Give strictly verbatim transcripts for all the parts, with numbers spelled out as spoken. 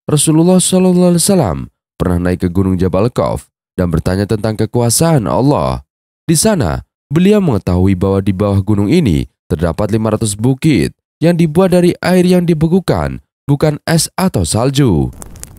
Rasulullah shallallahu alaihi wasallam pernah naik ke Gunung Jabal Khawf dan bertanya tentang kekuasaan Allah. Di sana, beliau mengetahui bahwa di bawah gunung ini terdapat lima ratus bukit yang dibuat dari air yang dibekukan, bukan es atau salju.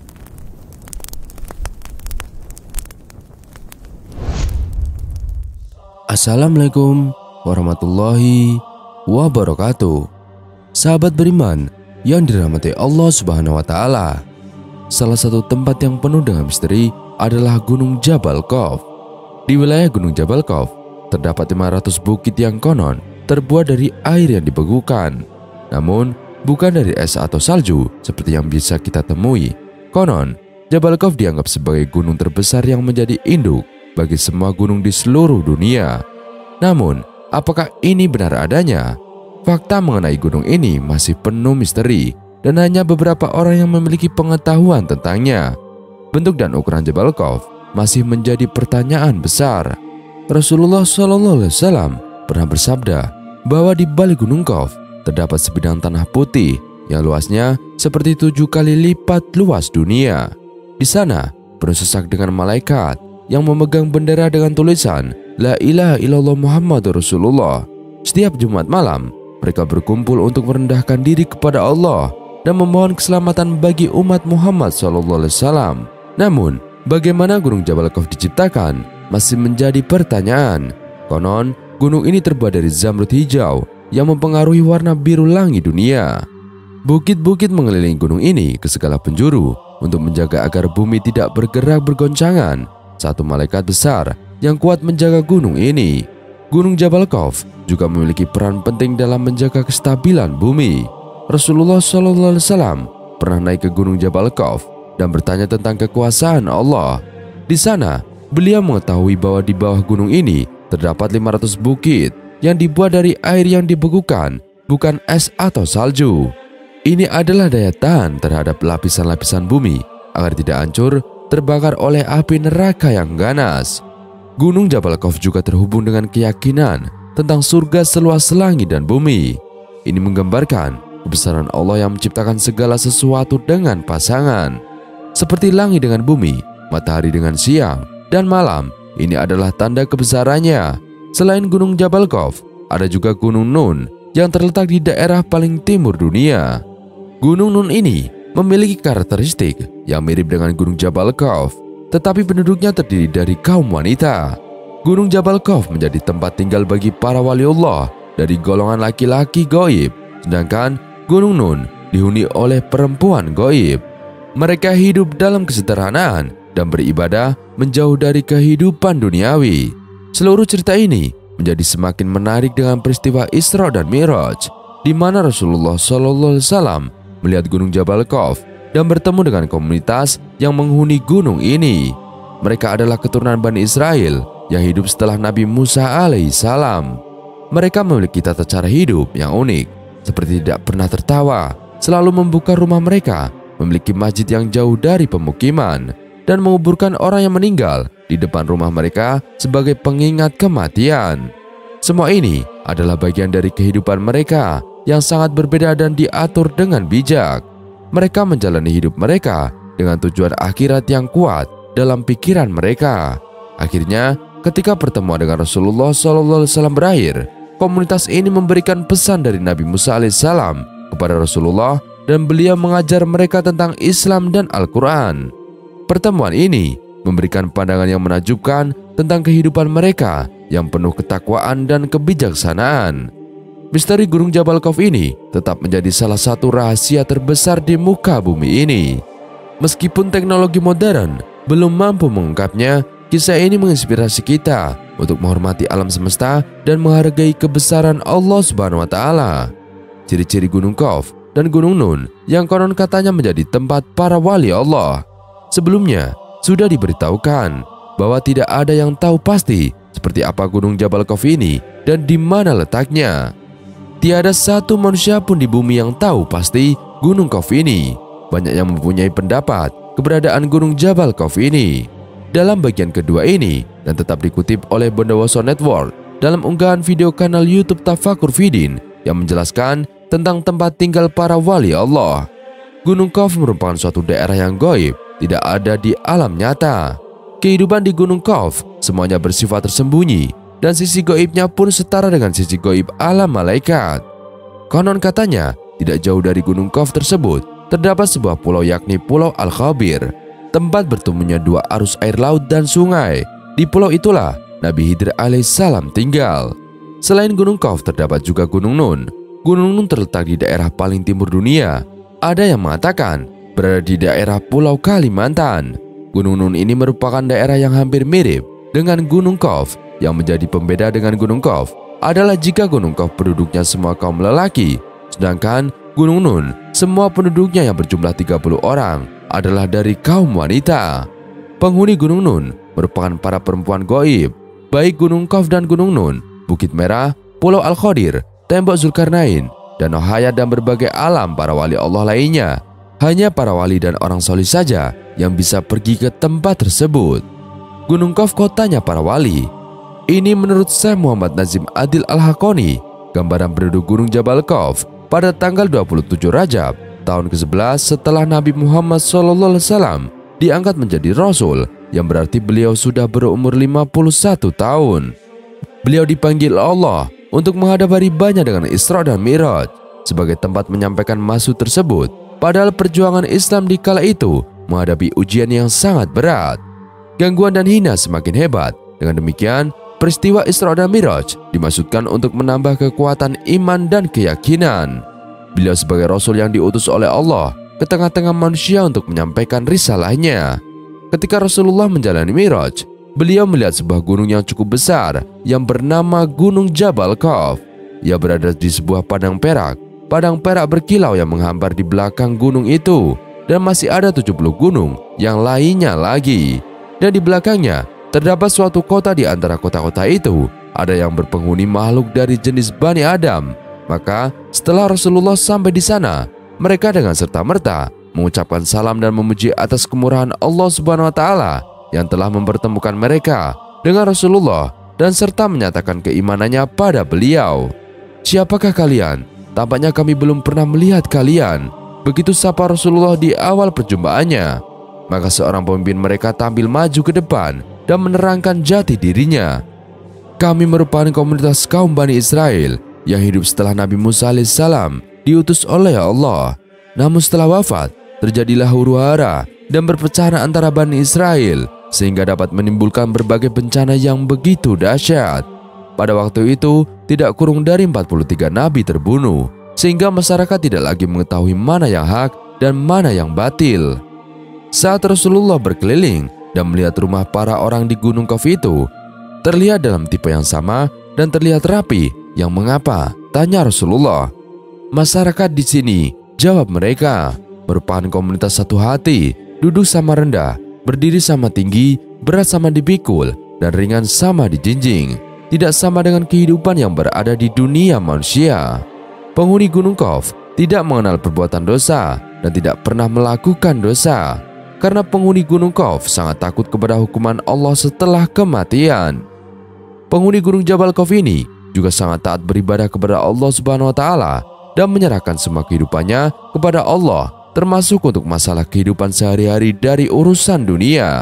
Assalamualaikum warahmatullahi wabarakatuh. Sahabat beriman yang dirahmati Allah Subhanahu wa taala. Salah satu tempat yang penuh dengan misteri adalah Gunung Jabal Khawf. Di wilayah Gunung Jabal Khawf terdapat lima ratus bukit yang konon terbuat dari air yang dibekukan. Namun, bukan dari es atau salju seperti yang bisa kita temui. Konon, Jabal Khawf dianggap sebagai gunung terbesar yang menjadi induk bagi semua gunung di seluruh dunia. Namun, apakah ini benar adanya? Fakta mengenai gunung ini masih penuh misteri dan hanya beberapa orang yang memiliki pengetahuan tentangnya. Bentuk dan ukuran Jabal Khawf masih menjadi pertanyaan besar. Rasulullah shallallahu alaihi wasallam pernah bersabda bahwa di balik Gunung Khawf terdapat sebidang tanah putih yang luasnya seperti tujuh kali lipat luas dunia. Di sana penuh sesak dengan malaikat yang memegang bendera dengan tulisan La ilaha illallah Muhammadur Rasulullah. Setiap Jumat malam, mereka berkumpul untuk merendahkan diri kepada Allah dan memohon keselamatan bagi umat Muhammad shallallahu alaihi wasallam. Namun, bagaimana Gunung Jabal Khawf diciptakan masih menjadi pertanyaan. Konon, gunung ini terbuat dari zamrud hijau yang mempengaruhi warna biru langit dunia. Bukit-bukit mengelilingi gunung ini ke segala penjuru untuk menjaga agar bumi tidak bergerak bergoncangan. Satu malaikat besar yang kuat menjaga gunung ini. Gunung Jabal Khawf juga memiliki peran penting dalam menjaga kestabilan bumi. Rasulullah shallallahu alaihi wasallam pernah naik ke Gunung Jabal Khawf dan bertanya tentang kekuasaan Allah. Di sana, beliau mengetahui bahwa di bawah gunung ini terdapat lima ratus bukit yang dibuat dari air yang dibekukan, bukan es atau salju. Ini adalah daya tahan terhadap lapisan-lapisan bumi agar tidak hancur terbakar oleh api neraka yang ganas. Gunung Jabal Khawf juga terhubung dengan keyakinan tentang surga seluas langit dan bumi. Ini menggambarkan kebesaran Allah yang menciptakan segala sesuatu dengan pasangan. Seperti langit dengan bumi, matahari dengan siang dan malam, ini adalah tanda kebesarannya. Selain Gunung Jabal Khawf, ada juga Gunung Nun yang terletak di daerah paling timur dunia. Gunung Nun ini memiliki karakteristik yang mirip dengan Gunung Jabal Khawf, tetapi penduduknya terdiri dari kaum wanita. Gunung Jabal Khawf menjadi tempat tinggal bagi para waliullah dari golongan laki-laki goib, sedangkan Gunung Nun dihuni oleh perempuan goib. Mereka hidup dalam kesederhanaan dan beribadah menjauh dari kehidupan duniawi. Seluruh cerita ini menjadi semakin menarik dengan peristiwa Isra dan Mi'raj, di mana Rasulullah shallallahu alaihi wasallam melihat Gunung Jabal Khawf dan bertemu dengan komunitas yang menghuni gunung ini. Mereka adalah keturunan Bani Israel yang hidup setelah Nabi Musa alaihissalam. Mereka memiliki tata cara hidup yang unik, seperti tidak pernah tertawa, selalu membuka rumah mereka, memiliki masjid yang jauh dari pemukiman, dan menguburkan orang yang meninggal di depan rumah mereka sebagai pengingat kematian. Semua ini adalah bagian dari kehidupan mereka yang sangat berbeda dan diatur dengan bijak. Mereka menjalani hidup mereka dengan tujuan akhirat yang kuat dalam pikiran mereka. Akhirnya, ketika pertemuan dengan Rasulullah shallallahu alaihi wasallam berakhir, komunitas ini memberikan pesan dari Nabi Musa alaihissalam kepada Rasulullah dan beliau mengajar mereka tentang Islam dan Al-Quran. Pertemuan ini memberikan pandangan yang menakjubkan tentang kehidupan mereka yang penuh ketakwaan dan kebijaksanaan. Misteri Gunung Jabal Khawf ini tetap menjadi salah satu rahasia terbesar di muka bumi ini. Meskipun teknologi modern belum mampu mengungkapnya, kisah ini menginspirasi kita untuk menghormati alam semesta dan menghargai kebesaran Allah Subhanahu wa taala. Ciri-ciri Gunung Khawf dan Gunung Nun yang konon katanya menjadi tempat para wali Allah. Sebelumnya, sudah diberitahukan bahwa tidak ada yang tahu pasti seperti apa Gunung Jabal Khawf ini dan di mana letaknya. Tiada satu manusia pun di bumi yang tahu pasti Gunung Khawf ini. Banyak yang mempunyai pendapat keberadaan Gunung Jabal Khawf ini. Dalam bagian kedua ini, dan tetap dikutip oleh Bondowoso Network dalam unggahan video kanal YouTube Tafakur Fidin yang menjelaskan tentang tempat tinggal para wali Allah. Gunung Qaf merupakan suatu daerah yang gaib, tidak ada di alam nyata. Kehidupan di Gunung Qaf semuanya bersifat tersembunyi, dan sisi gaibnya pun setara dengan sisi gaib alam malaikat. Konon katanya, tidak jauh dari Gunung Qaf tersebut terdapat sebuah pulau, yakni Pulau Al-Khabir, tempat bertemunya dua arus air laut dan sungai. Di pulau itulah Nabi Khidir alaihissalam tinggal. Selain Gunung Qaf terdapat juga Gunung Nun. Gunung Nun terletak di daerah paling timur dunia. Ada yang mengatakan berada di daerah Pulau Kalimantan. Gunung Nun ini merupakan daerah yang hampir mirip dengan Gunung Qaf. Yang menjadi pembeda dengan Gunung Qaf adalah jika Gunung Qaf penduduknya semua kaum lelaki, sedangkan Gunung Nun semua penduduknya yang berjumlah tiga puluh orang adalah dari kaum wanita. Penghuni Gunung Nun merupakan para perempuan gaib. Baik Gunung Qaf dan Gunung Nun, Bukit Merah, Pulau Al-Khadir, Tembok Zulkarnain, Danau Hayat, dan berbagai alam para wali Allah lainnya. Hanya para wali dan orang soleh saja yang bisa pergi ke tempat tersebut. Gunung Qaf kotanya para wali. Ini menurut Syekh Muhammad Nazim Adil Al-Haqqani, gambaran penduduk Gunung Jabal Qaf pada tanggal dua puluh tujuh Rajab tahun ke sebelas setelah Nabi Muhammad shallallahu alaihi wasallam diangkat menjadi Rasul, yang berarti beliau sudah berumur lima puluh satu tahun. Beliau dipanggil Allah untuk menghadap hari banyak dengan Isra dan Mi'raj sebagai tempat menyampaikan maksud tersebut. Padahal perjuangan Islam di kala itu menghadapi ujian yang sangat berat. Gangguan dan hina semakin hebat. Dengan demikian, peristiwa Isra dan Mi'raj dimaksudkan untuk menambah kekuatan iman dan keyakinan. Beliau sebagai Rasul yang diutus oleh Allah ke tengah-tengah manusia untuk menyampaikan risalahnya. Ketika Rasulullah menjalani Mi'raj, beliau melihat sebuah gunung yang cukup besar yang bernama Gunung Jabal Qaf. Ia berada di sebuah padang perak. Padang perak berkilau yang menghampar di belakang gunung itu, dan masih ada tujuh puluh gunung yang lainnya lagi. Dan di belakangnya terdapat suatu kota. Di antara kota-kota itu ada yang berpenghuni makhluk dari jenis Bani Adam. Maka setelah Rasulullah sampai di sana, mereka dengan serta-merta mengucapkan salam dan memuji atas kemurahan Allah Subhanahu wa Ta'ala yang telah mempertemukan mereka dengan Rasulullah, dan serta menyatakan keimanannya pada beliau. "Siapakah kalian? Tampaknya kami belum pernah melihat kalian." Begitu sapa Rasulullah di awal perjumpaannya. Maka seorang pemimpin mereka tampil maju ke depan dan menerangkan jati dirinya. "Kami merupakan komunitas kaum Bani Israel yang hidup setelah Nabi Musa alaihissalam diutus oleh Allah. Namun setelah wafat, terjadilah huru-hara dan perpecahan antara Bani Israel, sehingga dapat menimbulkan berbagai bencana yang begitu dahsyat. Pada waktu itu, tidak kurang dari empat puluh tiga nabi terbunuh, sehingga masyarakat tidak lagi mengetahui mana yang hak dan mana yang batil." Saat Rasulullah berkeliling dan melihat rumah para orang di Gunung Qaf itu, terlihat dalam tipe yang sama dan terlihat rapi. "Yang mengapa?" tanya Rasulullah. "Masyarakat di sini," jawab mereka, "merupakan komunitas satu hati, duduk sama rendah, berdiri sama tinggi, berat sama dipikul, dan ringan sama dijinjing. Tidak sama dengan kehidupan yang berada di dunia manusia." Penghuni Gunung Qaf tidak mengenal perbuatan dosa dan tidak pernah melakukan dosa, karena penghuni Gunung Qaf sangat takut kepada hukuman Allah setelah kematian. Penghuni Gunung Jabal Qaf ini juga sangat taat beribadah kepada Allah Subhanahu wa Ta'ala dan menyerahkan semua kehidupannya kepada Allah, termasuk untuk masalah kehidupan sehari-hari dari urusan dunia.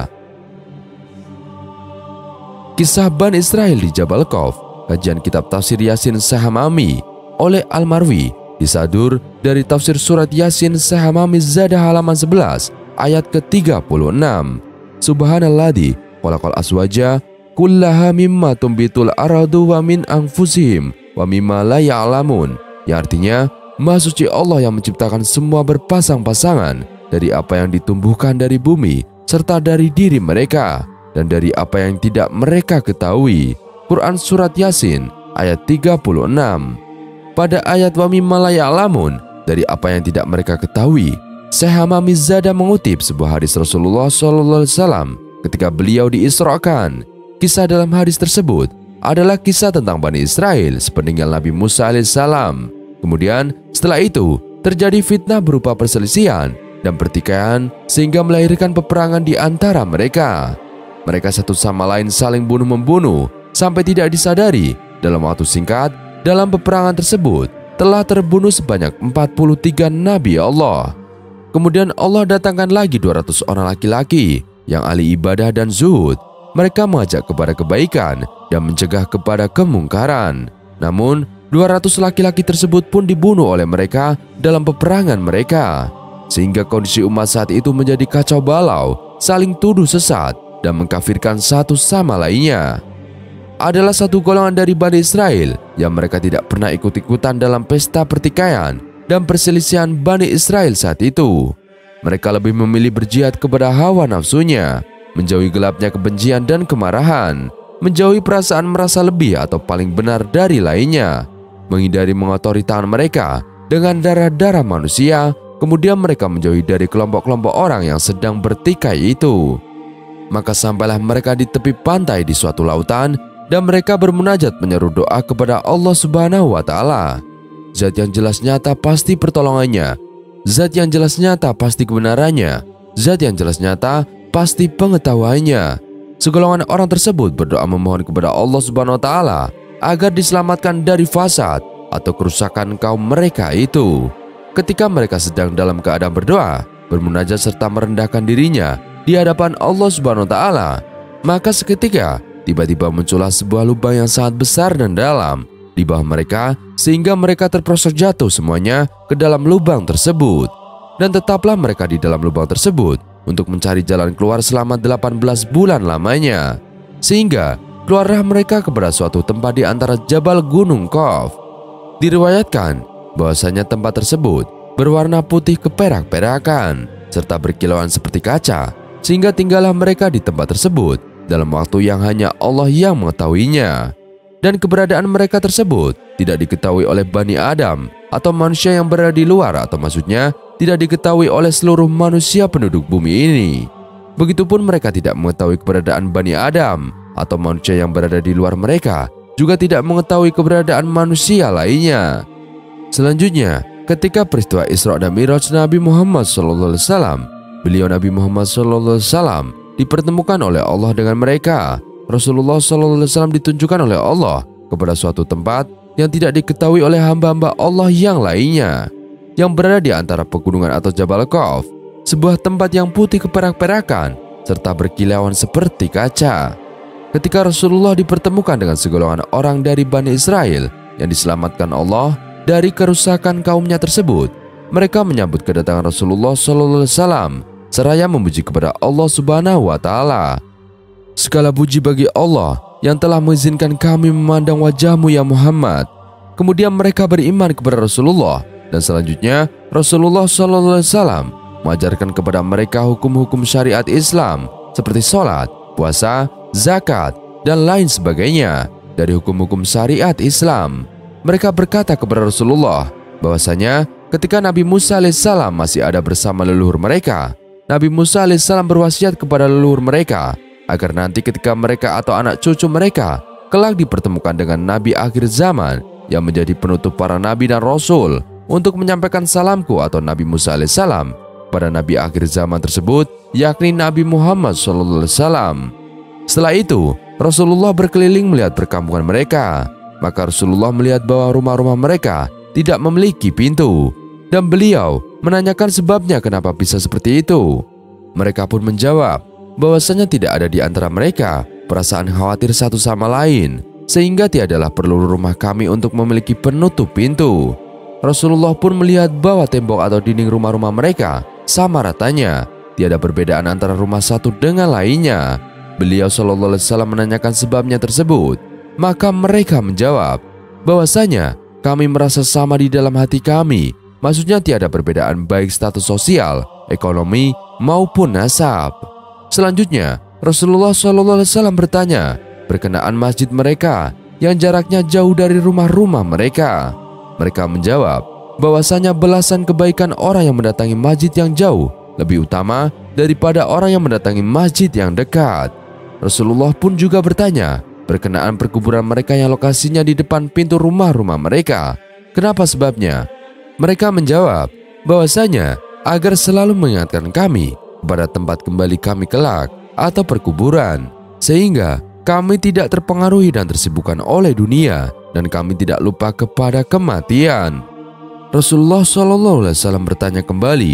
Kisah Bani Israel di Jabal Qaf, kajian kitab tafsir Yasin Syekh Hamami oleh Al-Marwi, disadur dari tafsir surat Yasin Syekh Hamami Zadah halaman sebelas ayat ke tiga puluh enam. "Subhanalladzi khalaqal aswaja kullaha mimma tumbitul aradu wa min anfusihim wa mimma la ya'lamun." Yang artinya, Maha suci Allah yang menciptakan semua berpasang-pasangan dari apa yang ditumbuhkan dari bumi serta dari diri mereka dan dari apa yang tidak mereka ketahui. Quran Surat Yasin ayat tiga puluh enam. Pada ayat wa mimma la ya'lamun, dari apa yang tidak mereka ketahui, Syekh Hamami Zada mengutip sebuah hadis Rasulullah shallallahu alaihi wasallam ketika beliau diisrakan. Kisah dalam hadis tersebut adalah kisah tentang Bani Israel sepeninggal Nabi Musa alaihissalam. Kemudian setelah itu terjadi fitnah berupa perselisihan dan pertikaian sehingga melahirkan peperangan di antara mereka. Mereka satu sama lain saling bunuh-membunuh sampai tidak disadari dalam waktu singkat dalam peperangan tersebut telah terbunuh sebanyak empat puluh tiga Nabi Allah. Kemudian Allah datangkan lagi dua ratus orang laki-laki yang ahli ibadah dan zuhud. Mereka mengajak kepada kebaikan dan mencegah kepada kemungkaran. Namun, dua ratus laki-laki tersebut pun dibunuh oleh mereka dalam peperangan mereka. Sehingga kondisi umat saat itu menjadi kacau balau, saling tuduh sesat dan mengkafirkan satu sama lainnya. Adalah satu golongan dari Bani Israel yang mereka tidak pernah ikut-ikutan dalam pesta pertikaian dan perselisihan Bani Israel saat itu. Mereka lebih memilih berjihad kepada hawa nafsunya, menjauhi gelapnya kebencian dan kemarahan, menjauhi perasaan merasa lebih atau paling benar dari lainnya, menghindari mengotori tangan mereka dengan darah-darah manusia. Kemudian mereka menjauhi dari kelompok-kelompok orang yang sedang bertikai itu. Maka sampailah mereka di tepi pantai di suatu lautan, dan mereka bermunajat menyeru doa kepada Allah Subhanahu wa Ta'ala. Zat yang jelas nyata pasti pertolongannya, zat yang jelas nyata pasti kebenarannya, zat yang jelas nyata pasti pengetahuannya. Segolongan orang tersebut berdoa memohon kepada Allah Subhanahu wa Ta'ala agar diselamatkan dari fasad atau kerusakan kaum mereka itu. Ketika mereka sedang dalam keadaan berdoa, bermunajat serta merendahkan dirinya di hadapan Allah Subhanahu wa Ta'ala, maka seketika tiba-tiba muncullah sebuah lubang yang sangat besar dan dalam di bawah mereka, sehingga mereka terprosok jatuh semuanya ke dalam lubang tersebut. Dan tetaplah mereka di dalam lubang tersebut untuk mencari jalan keluar selama delapan belas bulan lamanya. Sehingga keluarlah mereka kepada suatu tempat di antara Jabal Gunung Qaf. Diriwayatkan bahwasanya tempat tersebut berwarna putih keperak-perakan serta berkilauan seperti kaca, sehingga tinggallah mereka di tempat tersebut dalam waktu yang hanya Allah yang mengetahuinya. Dan keberadaan mereka tersebut tidak diketahui oleh Bani Adam atau manusia yang berada di luar, atau maksudnya tidak diketahui oleh seluruh manusia penduduk bumi ini. Begitupun mereka tidak mengetahui keberadaan Bani Adam atau manusia yang berada di luar mereka juga tidak mengetahui keberadaan manusia lainnya. Selanjutnya, ketika peristiwa Isra dan Mi'raj Nabi Muhammad shallallahu alaihi wasallam, beliau Nabi Muhammad shallallahu alaihi wasallam dipertemukan oleh Allah dengan mereka. Rasulullah shallallahu alaihi wasallam ditunjukkan oleh Allah kepada suatu tempat yang tidak diketahui oleh hamba-hamba Allah yang lainnya, yang berada di antara pegunungan atau Jabal Qaf, sebuah tempat yang putih keperak-perakan serta berkilauan seperti kaca. Ketika Rasulullah dipertemukan dengan segolongan orang dari Bani Israel yang diselamatkan Allah dari kerusakan kaumnya tersebut, mereka menyambut kedatangan Rasulullah shallallahu alaihi wasallam seraya memuji kepada Allah Subhanahu wa Ta'ala. Segala puji bagi Allah yang telah mengizinkan kami memandang wajahmu ya Muhammad. Kemudian mereka beriman kepada Rasulullah, dan selanjutnya Rasulullah shallallahu alaihi wasallam mengajarkan kepada mereka hukum-hukum syariat Islam seperti sholat, puasa, zakat, dan lain sebagainya dari hukum-hukum syariat Islam. Mereka berkata kepada Rasulullah bahwasanya ketika Nabi Musa alaihissalam masih ada bersama leluhur mereka, Nabi Musa alaihissalam berwasiat kepada leluhur mereka agar nanti ketika mereka atau anak cucu mereka kelak dipertemukan dengan Nabi akhir zaman yang menjadi penutup para Nabi dan Rasul, untuk menyampaikan salamku atau Nabi Musa alaihissalam pada Nabi akhir zaman tersebut, yakni Nabi Muhammad shallallahu alaihi wasallam. Setelah itu, Rasulullah berkeliling melihat perkampungan mereka. Maka Rasulullah melihat bahwa rumah-rumah mereka tidak memiliki pintu, dan beliau menanyakan sebabnya kenapa bisa seperti itu. Mereka pun menjawab bahwasanya tidak ada di antara mereka perasaan khawatir satu sama lain, sehingga tiadalah perlu rumah kami untuk memiliki penutup pintu. Rasulullah pun melihat bahwa tembok atau dinding rumah-rumah mereka sama ratanya, tiada perbedaan antara rumah satu dengan lainnya. Beliau shallallahu alaihi wasallam menanyakan sebabnya tersebut. Maka mereka menjawab bahwasanya kami merasa sama di dalam hati kami, maksudnya tiada perbedaan baik status sosial, ekonomi, maupun nasab. Selanjutnya, Rasulullah shallallahu alaihi wasallam bertanya berkenaan masjid mereka yang jaraknya jauh dari rumah-rumah mereka. Mereka menjawab bahwasanya belasan kebaikan orang yang mendatangi masjid yang jauh lebih utama daripada orang yang mendatangi masjid yang dekat. Rasulullah pun juga bertanya berkenaan perkuburan mereka yang lokasinya di depan pintu rumah-rumah mereka. Kenapa sebabnya? Mereka menjawab bahwasanya agar selalu mengingatkan kami kepada tempat kembali kami kelak atau perkuburan, sehingga kami tidak terpengaruhi dan tersibukkan oleh dunia, dan kami tidak lupa kepada kematian. Rasulullah shallallahu alaihi wasallam bertanya kembali,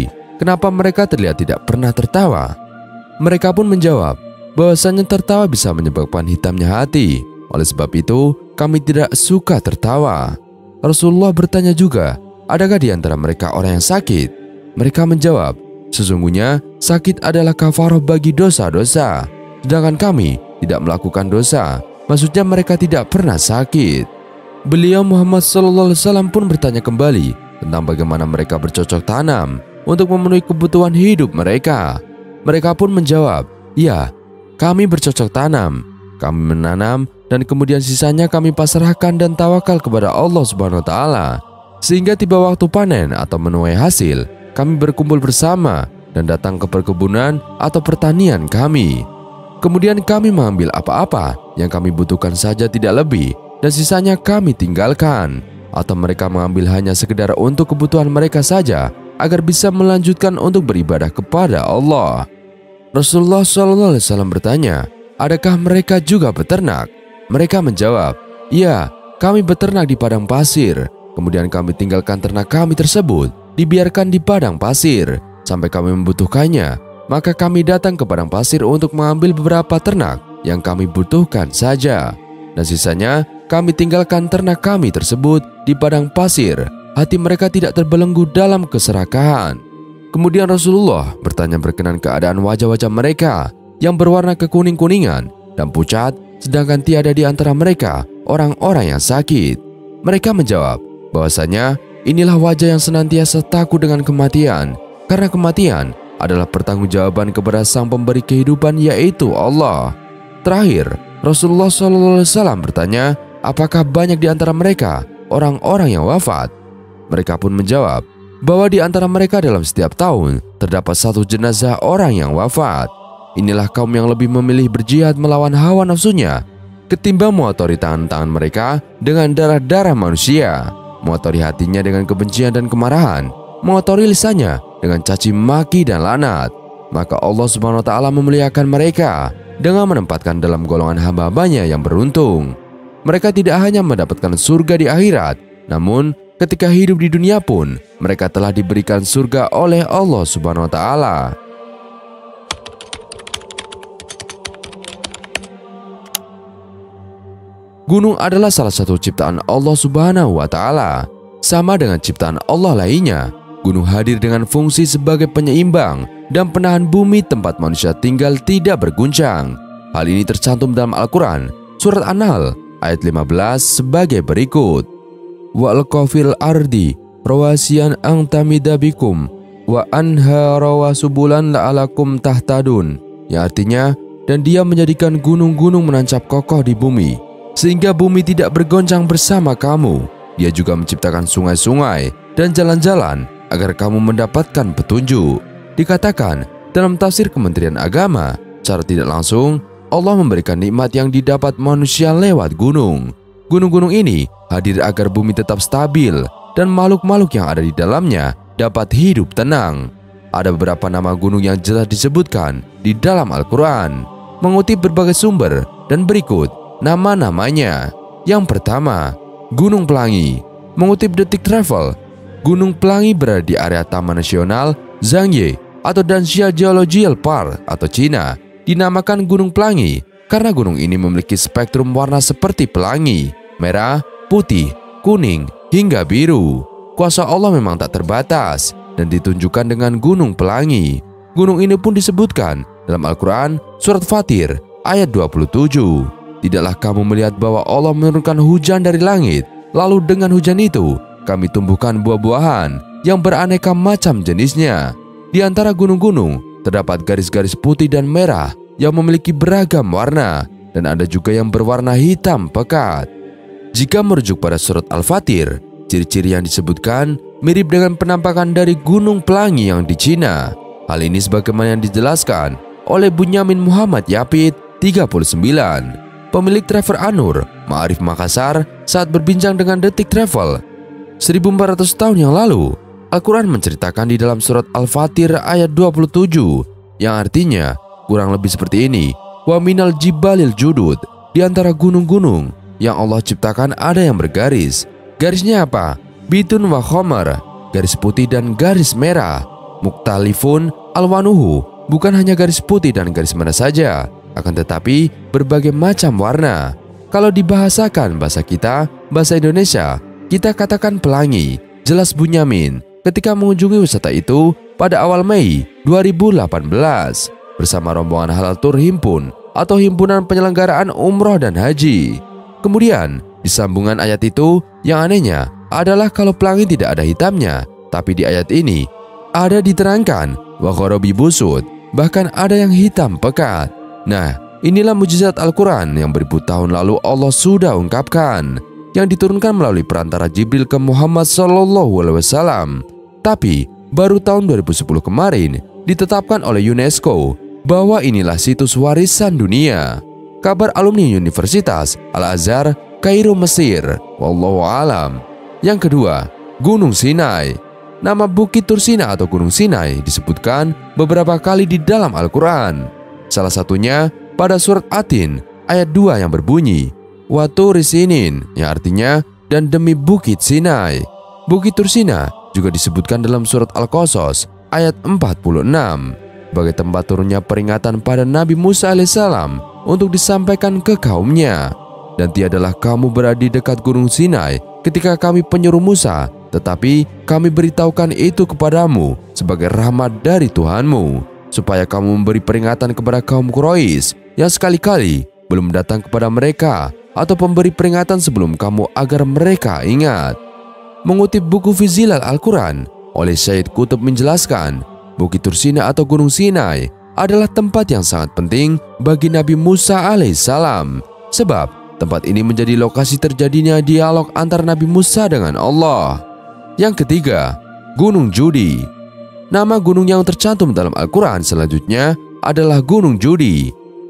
kenapa mereka terlihat tidak pernah tertawa? Mereka pun menjawab bahwasanya tertawa bisa menyebabkan hitamnya hati. Oleh sebab itu, kami tidak suka tertawa. Rasulullah bertanya juga, adakah di antara mereka orang yang sakit? Mereka menjawab, sesungguhnya sakit adalah kafarah bagi dosa-dosa, sedangkan kami tidak melakukan dosa. Maksudnya mereka tidak pernah sakit. Beliau Muhammad shallallahu alaihi wasallam pun bertanya kembali tentang bagaimana mereka bercocok tanam untuk memenuhi kebutuhan hidup mereka. Mereka pun menjawab, ya, kami bercocok tanam, kami menanam, dan kemudian sisanya kami pasrahkan dan tawakal kepada Allah Subhanahu wa Ta'ala. Sehingga tiba waktu panen atau menuai hasil, kami berkumpul bersama dan datang ke perkebunan atau pertanian kami. Kemudian kami mengambil apa-apa yang kami butuhkan saja, tidak lebih, dan sisanya kami tinggalkan. Atau mereka mengambil hanya sekedar untuk kebutuhan mereka saja, agar bisa melanjutkan untuk beribadah kepada Allah. Rasulullah shallallahu alaihi wasallam bertanya, adakah mereka juga beternak? Mereka menjawab, iya, kami beternak di padang pasir. Kemudian kami tinggalkan ternak kami tersebut, dibiarkan di padang pasir sampai kami membutuhkannya. Maka kami datang ke padang pasir untuk mengambil beberapa ternak yang kami butuhkan saja, dan sisanya kami tinggalkan ternak kami tersebut di padang pasir. Hati mereka tidak terbelenggu dalam keserakahan. Kemudian Rasulullah bertanya berkenan keadaan wajah-wajah mereka yang berwarna kekuning-kuningan dan pucat, sedangkan tiada di antara mereka orang-orang yang sakit. Mereka menjawab bahwasanya inilah wajah yang senantiasa takut dengan kematian, karena kematian adalah pertanggungjawaban kepada Sang Pemberi kehidupan, yaitu Allah. Terakhir, Rasulullah shallallahu alaihi wasallam bertanya, apakah banyak di antara mereka orang-orang yang wafat? Mereka pun menjawab bahwa di antara mereka dalam setiap tahun terdapat satu jenazah orang yang wafat. Inilah kaum yang lebih memilih berjihad melawan hawa nafsunya ketimbang mengotori tangan-tangan mereka dengan darah-darah manusia, mengotori hatinya dengan kebencian dan kemarahan, mengotori lisannya dengan caci maki dan lanat. Maka Allah Subhanahu wa Ta'ala memuliakan mereka dengan menempatkan dalam golongan hamba-hambanya yang beruntung. Mereka tidak hanya mendapatkan surga di akhirat, namun ketika hidup di dunia pun mereka telah diberikan surga oleh Allah Subhanahu wa Ta'ala. Gunung adalah salah satu ciptaan Allah Subhanahu wa Ta'ala. Sama dengan ciptaan Allah lainnya, gunung hadir dengan fungsi sebagai penyeimbang dan penahan bumi tempat manusia tinggal tidak berguncang. Hal ini tercantum dalam Al-Quran, surat An-Nahl ayat lima belas sebagai berikut. Wa alqafil ardi rawasiyan ang tamidabikum wa anhara wa subulan la'alakum tahtadun, yang artinya, dan dia menjadikan gunung-gunung menancap kokoh di bumi sehingga bumi tidak bergoncang bersama kamu. Dia juga menciptakan sungai-sungai dan jalan-jalan agar kamu mendapatkan petunjuk. Dikatakan dalam tafsir Kementerian Agama, secara tidak langsung Allah memberikan nikmat yang didapat manusia lewat gunung. Gunung-gunung ini hadir agar bumi tetap stabil dan makhluk-makhluk yang ada di dalamnya dapat hidup tenang. Ada beberapa nama gunung yang jelas disebutkan di dalam Al-Quran, mengutip berbagai sumber, dan berikut nama-namanya. Yang pertama, Gunung Pelangi. Mengutip Detik Travel, Gunung Pelangi berada di area Taman Nasional Zhangye atau Danxia Geological Park atau Cina. Dinamakan Gunung Pelangi karena gunung ini memiliki spektrum warna seperti pelangi, merah, putih, kuning, hingga biru. Kuasa Allah memang tak terbatas dan ditunjukkan dengan Gunung Pelangi. Gunung ini pun disebutkan dalam Al-Quran surat Fatir ayat dua puluh tujuh. Tidaklah kamu melihat bahwa Allah menurunkan hujan dari langit, lalu dengan hujan itu kami tumbuhkan buah-buahan yang beraneka macam jenisnya. Di antara gunung-gunung terdapat garis-garis putih dan merah yang memiliki beragam warna, dan ada juga yang berwarna hitam pekat. Jika merujuk pada surat Al-Fatir, ciri-ciri yang disebutkan mirip dengan penampakan dari Gunung Pelangi yang di Cina. Hal ini sebagaimana yang dijelaskan oleh Bunyamin Muhammad Yapit, tiga puluh sembilan, pemilik Travel Anur, Ma'arif Makassar, saat berbincang dengan Detik Travel. seribu empat ratus tahun yang lalu, Al-Quran menceritakan di dalam surat Al-Fatir ayat dua puluh tujuh, yang artinya kurang lebih seperti ini. Wa minal jibalil judud, di antara gunung-gunung yang Allah ciptakan ada yang bergaris. Garisnya apa? Bitun wa khomar, garis putih dan garis merah. Muktalifun alwanuhu bukan hanya garis putih dan garis merah saja, akan tetapi berbagai macam warna. Kalau dibahasakan bahasa kita, bahasa Indonesia, kita katakan pelangi. Jelas Bunyamin ketika mengunjungi wisata itu pada awal Mei dua ribu delapan belas bersama rombongan Halal Tour Himpun atau Himpunan Penyelenggaraan Umroh dan Haji. Kemudian di sambungan ayat itu, yang anehnya adalah kalau pelangi tidak ada hitamnya, tapi di ayat ini ada diterangkan wa gharabi busud, bahkan ada yang hitam pekat. Nah, inilah mujizat Al-Quran yang beribu tahun lalu Allah sudah ungkapkan, yang diturunkan melalui perantara Jibril ke Muhammad Shallallahu Alaihi Wasallam. Tapi baru tahun dua ribu sepuluh kemarin ditetapkan oleh UNESCO bahwa inilah situs warisan dunia. Kabar alumni Universitas Al-Azhar, Kairo, Mesir. Wallahu alam. Yang kedua, Gunung Sinai. Nama Bukit Tursina atau Gunung Sinai disebutkan beberapa kali di dalam Al-Quran. Salah satunya pada surat Atin ayat dua yang berbunyi Wa Turi Sinin, yang artinya dan demi Bukit Sinai. Bukit Tursina juga disebutkan dalam surat Al-Qasas ayat empat puluh enam sebagai tempat turunnya peringatan pada Nabi Musa alaihissalam untuk disampaikan ke kaumnya. Dan tiadalah kamu berada di dekat Gunung Sinai ketika kami penyuruh Musa, tetapi kami beritahukan itu kepadamu sebagai rahmat dari Tuhanmu, supaya kamu memberi peringatan kepada kaum Quraisy yang sekali-kali belum datang kepada mereka, atau pemberi peringatan sebelum kamu agar mereka ingat. Mengutip buku Fizilal Al-Quran oleh Syed Qutb menjelaskan, Bukit Tursina atau Gunung Sinai adalah tempat yang sangat penting bagi Nabi Musa alaihissalam, sebab tempat ini menjadi lokasi terjadinya dialog antara Nabi Musa dengan Allah. Yang ketiga, Gunung Judi. Nama gunung yang tercantum dalam Al-Quran selanjutnya adalah Gunung Judi.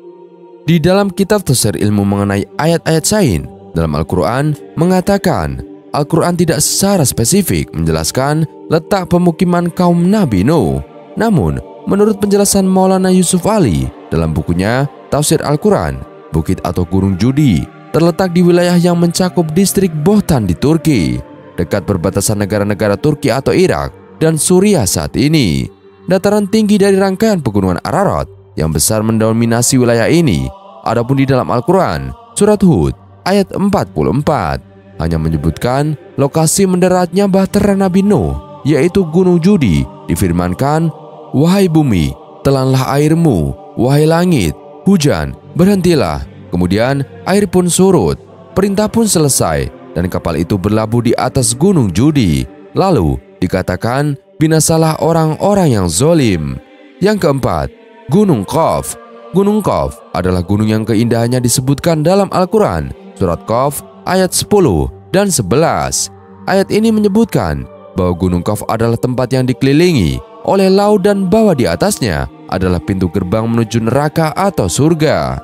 Di dalam kitab Tafsir Ilmu mengenai ayat-ayat sain dalam Al-Quran mengatakan, Al-Quran tidak secara spesifik menjelaskan letak pemukiman kaum Nabi Nuh. Namun, menurut penjelasan Maulana Yusuf Ali dalam bukunya Tafsir Al-Quran, bukit atau Gunung Judi terletak di wilayah yang mencakup distrik Bohtan di Turki, dekat perbatasan negara-negara Turki atau Irak dan Suriah saat ini. Dataran tinggi dari rangkaian pegunungan Ararat yang besar mendominasi wilayah ini. Adapun di dalam Al-Quran, surat Hud ayat empat puluh empat hanya menyebutkan lokasi mendaratnya bahtera Nabi Nuh, yaitu Gunung Judi. Difirmankan, wahai bumi, telanlah airmu, wahai langit, hujan, berhentilah. Kemudian air pun surut, perintah pun selesai, dan kapal itu berlabuh di atas Gunung Judi. Lalu dikatakan, binasalah orang-orang yang zolim. Yang keempat, Gunung Qaf. Gunung Qaf adalah gunung yang keindahannya disebutkan dalam Al-Quran, surat Qaf ayat sepuluh dan sebelas. Ayat ini menyebutkan bahwa Gunung Qaf adalah tempat yang dikelilingi oleh laut dan bawah di atasnya adalah pintu gerbang menuju neraka atau surga.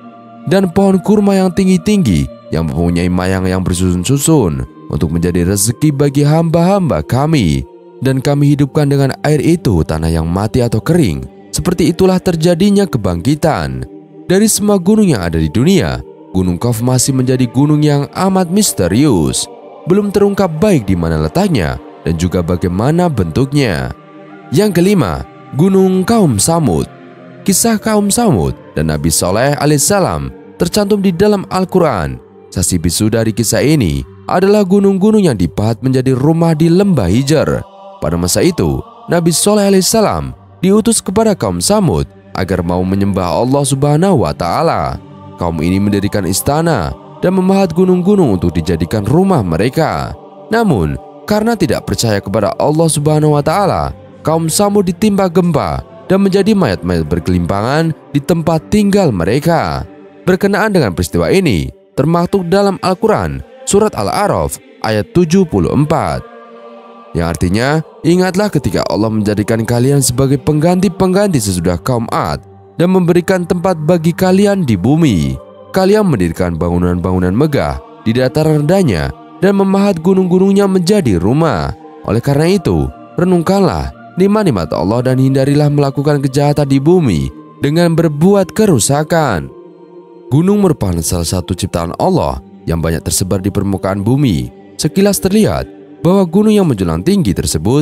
Dan pohon kurma yang tinggi-tinggi yang mempunyai mayang yang bersusun-susun untuk menjadi rezeki bagi hamba-hamba kami. Dan kami hidupkan dengan air itu tanah yang mati atau kering. Seperti itulah terjadinya kebangkitan. Dari semua gunung yang ada di dunia, Gunung Qaf masih menjadi gunung yang amat misterius. Belum terungkap baik di mana letaknya dan juga bagaimana bentuknya. Yang kelima, Gunung Kaum Samud. Kisah kaum Samud dan Nabi Saleh alaihissalam tercantum di dalam Al-Quran. Saksi bisu dari kisah ini adalah gunung-gunung yang dipahat menjadi rumah di lembah Hijr. Pada masa itu, Nabi Saleh alaihissalam diutus kepada kaum Samud agar mau menyembah Allah Subhanahu wa Ta'ala. Kaum ini mendirikan istana dan memahat gunung-gunung untuk dijadikan rumah mereka. Namun, karena tidak percaya kepada Allah Subhanahu wa Ta'ala, kaum Samud ditimpa gempa dan menjadi mayat-mayat berkelimpangan di tempat tinggal mereka. Berkenaan dengan peristiwa ini, termaktub dalam Al-Quran, surat Al-A'raf ayat tujuh puluh empat. Yang artinya, ingatlah ketika Allah menjadikan kalian sebagai pengganti-pengganti sesudah kaum Ad dan memberikan tempat bagi kalian di bumi. Kalian mendirikan bangunan-bangunan megah di dataran rendahnya dan memahat gunung-gunungnya menjadi rumah. Oleh karena itu, renungkanlah nikmat-nikmat Allah dan hindarilah melakukan kejahatan di bumi dengan berbuat kerusakan. Gunung merupakan salah satu ciptaan Allah yang banyak tersebar di permukaan bumi. Sekilas terlihat bahwa gunung yang menjulang tinggi tersebut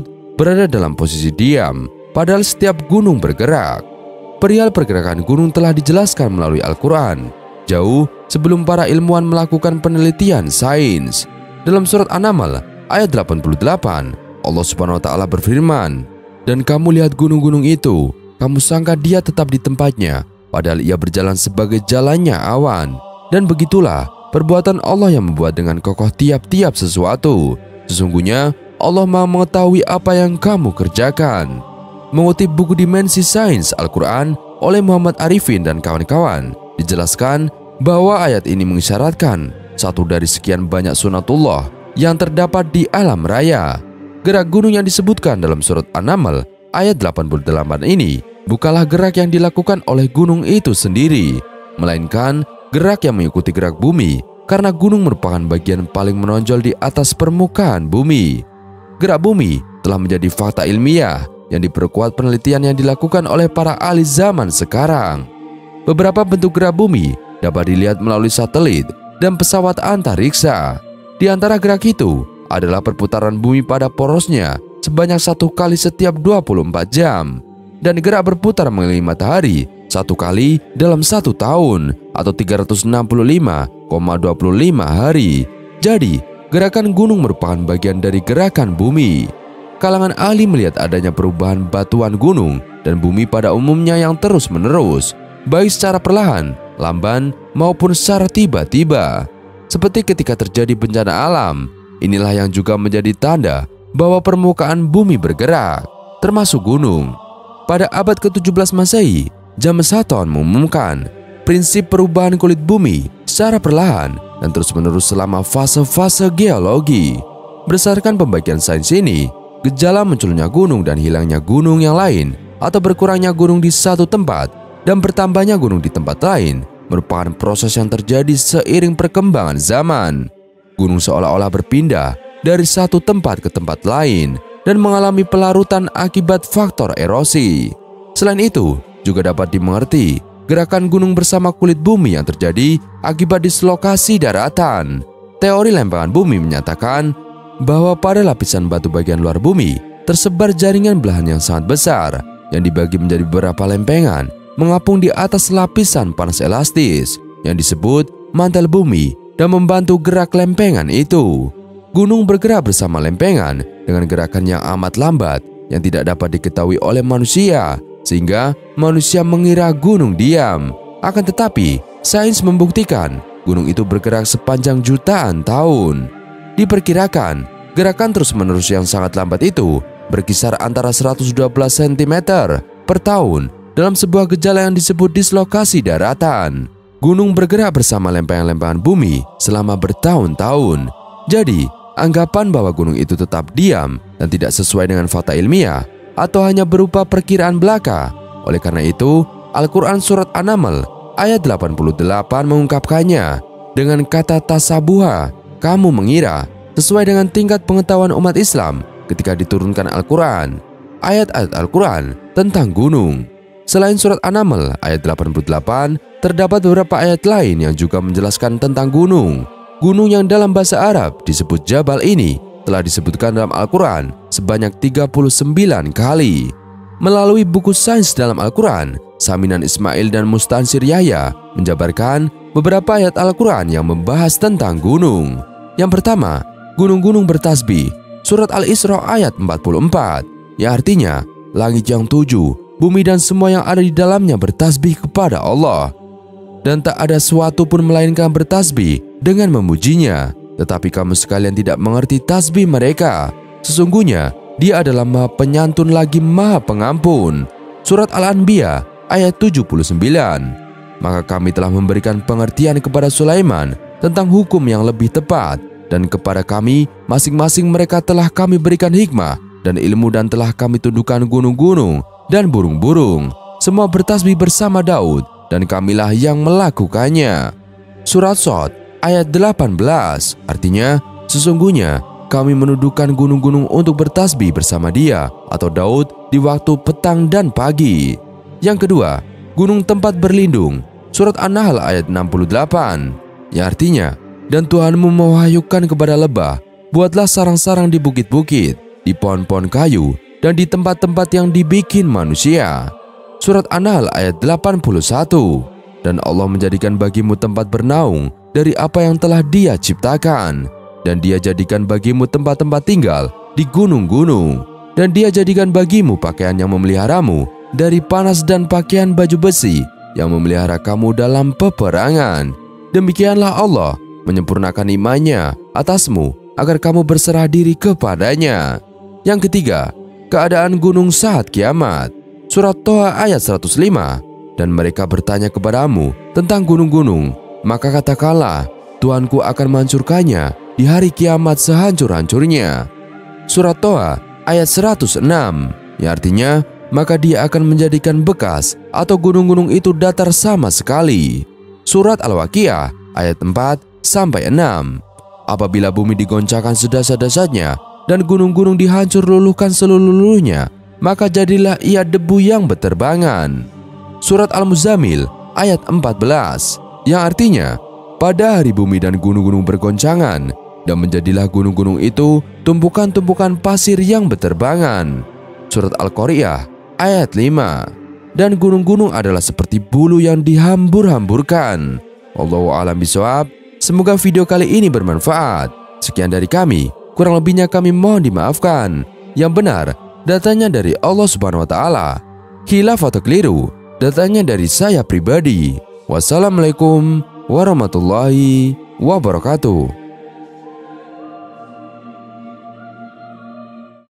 berada dalam posisi diam, padahal setiap gunung bergerak. Perihal pergerakan gunung telah dijelaskan melalui Al-Quran, jauh sebelum para ilmuwan melakukan penelitian sains. Dalam surat An-Naml ayat delapan puluh delapan, Allah Subhanahu wa Ta'ala berfirman, "Dan kamu lihat gunung-gunung itu, kamu sangka dia tetap di tempatnya, padahal ia berjalan sebagai jalannya awan. Dan begitulah perbuatan Allah yang membuat dengan kokoh tiap-tiap sesuatu. Sesungguhnya Allah Maha mengetahui apa yang kamu kerjakan." Mengutip buku Dimensi Sains Al-Quran oleh Muhammad Arifin dan kawan-kawan, dijelaskan bahwa ayat ini mengisyaratkan satu dari sekian banyak sunatullah yang terdapat di alam raya. Gerak gunung yang disebutkan dalam surat An-Naml ayat delapan puluh delapan ini bukanlah gerak yang dilakukan oleh gunung itu sendiri, melainkan gerak yang mengikuti gerak bumi, karena gunung merupakan bagian paling menonjol di atas permukaan bumi. Gerak bumi telah menjadi fakta ilmiah yang diperkuat penelitian yang dilakukan oleh para ahli zaman sekarang. Beberapa bentuk gerak bumi dapat dilihat melalui satelit dan pesawat antariksa. Di antara gerak itu adalah perputaran bumi pada porosnya sebanyak satu kali setiap dua puluh empat jam, dan gerak berputar mengelilingi matahari satu kali dalam satu tahun atau tiga ratus enam puluh lima koma dua lima hari. Jadi, gerakan gunung merupakan bagian dari gerakan bumi. Kalangan ahli melihat adanya perubahan batuan gunung dan bumi pada umumnya yang terus-menerus, baik secara perlahan, lamban, maupun secara tiba-tiba. Seperti ketika terjadi bencana alam, inilah yang juga menjadi tanda bahwa permukaan bumi bergerak, termasuk gunung. Pada abad ke tujuh belas Masehi, James Hutton mengumumkan prinsip perubahan kulit bumi secara perlahan dan terus-menerus selama fase-fase geologi. Berdasarkan pembagian sains ini, gejala munculnya gunung dan hilangnya gunung yang lain, atau berkurangnya gunung di satu tempat dan bertambahnya gunung di tempat lain, merupakan proses yang terjadi seiring perkembangan zaman. Gunung seolah-olah berpindah dari satu tempat ke tempat lain dan mengalami pelarutan akibat faktor erosi. Selain itu, juga dapat dimengerti gerakan gunung bersama kulit bumi yang terjadi akibat dislokasi daratan. Teori lempengan bumi menyatakan bahwa pada lapisan batu bagian luar bumi tersebar jaringan belahan yang sangat besar yang dibagi menjadi beberapa lempengan mengapung di atas lapisan panas elastis yang disebut mantel bumi dan membantu gerak lempengan itu. Gunung bergerak bersama lempengan dengan gerakan yang amat lambat yang tidak dapat diketahui oleh manusia, sehingga manusia mengira gunung diam. Akan tetapi, sains membuktikan gunung itu bergerak sepanjang jutaan tahun. Diperkirakan, gerakan terus-menerus yang sangat lambat itu berkisar antara seratus dua belas sentimeter per tahun dalam sebuah gejala yang disebut dislokasi daratan. Gunung bergerak bersama lempengan-lempengan bumi selama bertahun-tahun. Jadi, anggapan bahwa gunung itu tetap diam dan tidak sesuai dengan fakta ilmiah atau hanya berupa perkiraan belaka. Oleh karena itu, Al-Quran Surat An-Naml ayat delapan puluh delapan mengungkapkannya dengan kata tasabuha, kamu mengira, sesuai dengan tingkat pengetahuan umat Islam ketika diturunkan Al-Quran. Ayat-ayat Al-Quran tentang gunung. Selain surat An-Naml ayat delapan puluh delapan, terdapat beberapa ayat lain yang juga menjelaskan tentang gunung. Gunung yang dalam bahasa Arab disebut Jabal ini telah disebutkan dalam Al-Quran sebanyak tiga puluh sembilan kali. Melalui buku sains dalam Al-Quran, Saminan Ismail dan Mustansir Yahya menjabarkan beberapa ayat Al-Quran yang membahas tentang gunung. Yang pertama, gunung-gunung bertasbih, surat Al-Isra ayat empat puluh empat, yang artinya langit yang tujuh, bumi dan semua yang ada di dalamnya bertasbih kepada Allah. Dan tak ada suatu pun melainkan bertasbih dengan memujinya. Tetapi kamu sekalian tidak mengerti tasbih mereka. Sesungguhnya dia adalah maha penyantun lagi maha pengampun. Surat Al-Anbiya ayat tujuh puluh sembilan. Maka kami telah memberikan pengertian kepada Sulaiman tentang hukum yang lebih tepat, dan kepada kami masing-masing mereka telah kami berikan hikmah dan ilmu, dan telah kami tundukkan gunung-gunung dan burung-burung, semua bertasbih bersama Daud, dan kamilah yang melakukannya. Surat Shad ayat delapan belas, artinya sesungguhnya kami menundukkan gunung-gunung untuk bertasbih bersama dia atau Daud di waktu petang dan pagi. Yang kedua, gunung tempat berlindung, surat An-Nahl ayat enam puluh delapan, yang artinya, dan Tuhanmu mewahyukan kepada lebah, buatlah sarang-sarang di bukit-bukit, di pohon-pohon kayu, dan di tempat-tempat yang dibikin manusia. Surat An-Nahl ayat delapan puluh satu. Dan Allah menjadikan bagimu tempat bernaung dari apa yang telah Dia ciptakan, dan Dia jadikan bagimu tempat-tempat tinggal di gunung-gunung, dan Dia jadikan bagimu pakaian yang memeliharamu dari panas dan pakaian baju besi yang memelihara kamu dalam peperangan. Demikianlah Allah menyempurnakan imannya atasmu agar kamu berserah diri kepadanya. Yang ketiga, keadaan gunung saat kiamat. Surat Toha ayat seratus lima. Dan mereka bertanya kepadamu tentang gunung-gunung, maka katakanlah, Tuhanku akan menghancurkannya di hari kiamat sehancur-hancurnya. Surat Toha ayat seratus enam, yang artinya, maka Dia akan menjadikan bekas atau gunung-gunung itu datar sama sekali. Surat Al-Waqiah ayat empat sampai enam. Apabila bumi digoncangkan sedasar-dasarnya dan gunung-gunung dihancur luluhkan seluruh-luruhnya, maka jadilah ia debu yang berterbangan. Surat Al-Muzammil ayat empat belas, yang artinya, pada hari bumi dan gunung-gunung bergoncangan, dan menjadilah gunung-gunung itu tumpukan-tumpukan pasir yang berterbangan. Surat Al-Qari'ah ayat lima. Dan gunung-gunung adalah seperti bulu yang dihambur-hamburkan. Wallahu a'lam bishawab. Semoga video kali ini bermanfaat. Sekian dari kami, kurang lebihnya kami mohon dimaafkan. Yang benar, datanya dari Allah Subhanahu wa Ta'ala. Khilaf atau keliru, datanya dari saya pribadi. Wassalamualaikum warahmatullahi wabarakatuh.